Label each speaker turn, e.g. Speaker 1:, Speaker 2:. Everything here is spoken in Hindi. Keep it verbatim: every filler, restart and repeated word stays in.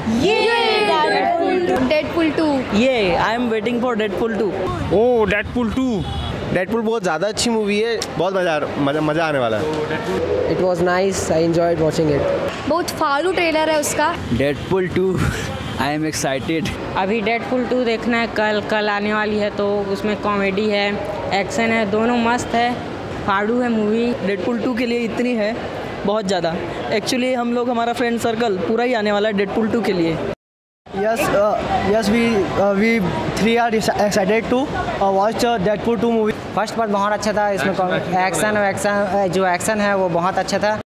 Speaker 1: Deadpool two.
Speaker 2: ये I am waiting for Deadpool two.
Speaker 3: Oh Deadpool two.
Speaker 4: Deadpool बहुत ज़्यादा अच्छी मूवी है, बहुत मज़ा मज़ा मज़ा आने वाला है।
Speaker 5: It was nice, I enjoyed watching it.
Speaker 1: बहुत फालतू ट्रेलर है उसका।
Speaker 2: Deadpool two I am excited.
Speaker 6: अभी डेडपुल टू देखना है, कल कल आने वाली है, तो उसमें कॉमेडी है, एक्शन है, दोनों मस्त है, फाड़ू है मूवी।
Speaker 2: डेडपुल टू के लिए इतनी है बहुत ज़्यादा। एक्चुअली हम लोग हमारा फ्रेंड सर्कल पूरा ही आने वाला है डेडपुल टू के लिए।
Speaker 5: Yes, uh, yes, we uh, we three are excited to uh, watch uh, Deadpool two movie. First part बहुत अच्छा था, इसमें एक्शन एक्शन जो एक्शन है वो बहुत अच्छा था।